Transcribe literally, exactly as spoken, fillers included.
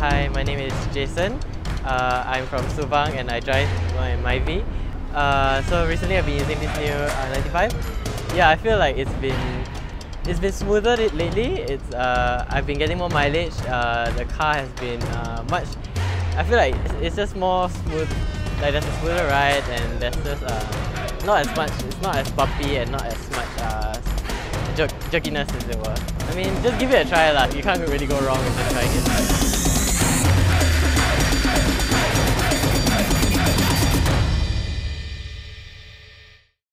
hi, my name is Jason. Uh, I'm from Subang and I drive my Myvi. Uh, so recently I've been using this new uh, ninety-five. Yeah, I feel like it's been it's been smoother lately. It's uh, I've been getting more mileage. Uh, the car has been uh, much. I feel like it's, it's just more smooth. Like there's a smoother ride and there's just uh, not as much. It's not as bumpy and not as much uh, jerk, jerkiness as it were. I mean, just give it a try lah. You can't really go wrong with just trying it.